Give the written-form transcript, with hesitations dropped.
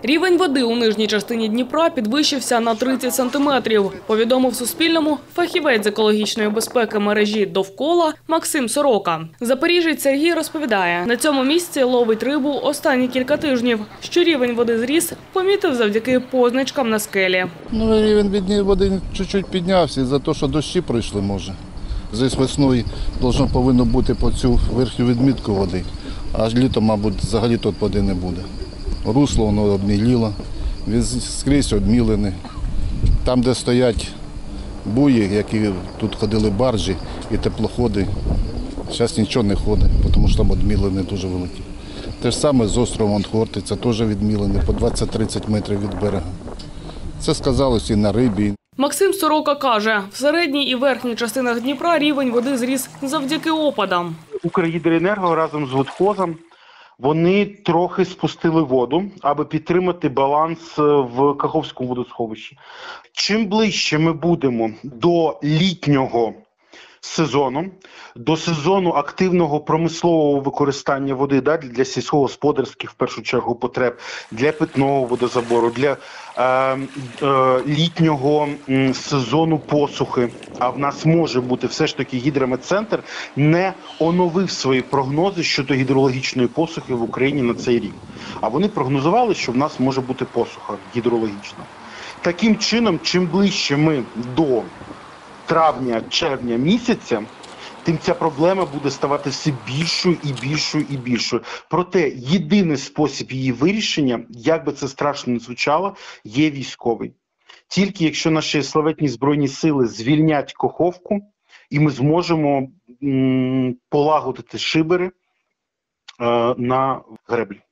Рівень води у нижній частині Дніпра підвищився на 30 сантиметрів, повідомив Суспільному фахівець з екологічної безпеки мережі «Довкола» Максим Сорока. Запоріжець Сергій розповідає, на цьому місці ловить рибу останні кілька тижнів. Що рівень води зріс, помітив завдяки позначкам на скелі. Рівень води чуть-чуть піднявся за те, що дощі пройшли, може. Здесь весною повинно бути по цю верхню відмітку води, а літом, мабуть, взагалі тут води не буде. Русло воно обміліло, скрізь обмілене. Там, де стоять буї, які тут ходили баржі і теплоходи, зараз нічого не ходить, тому що там обмілене дуже велике. Те ж саме з островом Хортиця, теж відмілене по 20-30 метрів від берега. Це сказалось і на рибі. Максим Сорока каже, в середній і верхній частинах Дніпра рівень води зріс завдяки опадам. Укргідроенерго разом з водхозом вони трохи спустили воду, аби підтримати баланс в Каховському водосховищі. Чим ближче ми будемо до літнього сезону, до сезону активного промислового використання води для сільськогосподарських, в першу чергу, потреб, для питного водозабору, для літнього сезону посухи, а в нас може бути все ж таки гідрометцентр, не оновив свої прогнози щодо гідрологічної посухи в Україні на цей рік. А вони прогнозували, що в нас може бути посуха гідрологічна. Таким чином, чим ближче ми до травня-червня місяця, тим ця проблема буде ставати все більшою і більшою і більшою. Проте єдиний спосіб її вирішення, як би це страшно не звучало, є військовий. Тільки якщо наші славетні Збройні сили звільнять Каховку, і ми зможемо полагодити шибери на греблі.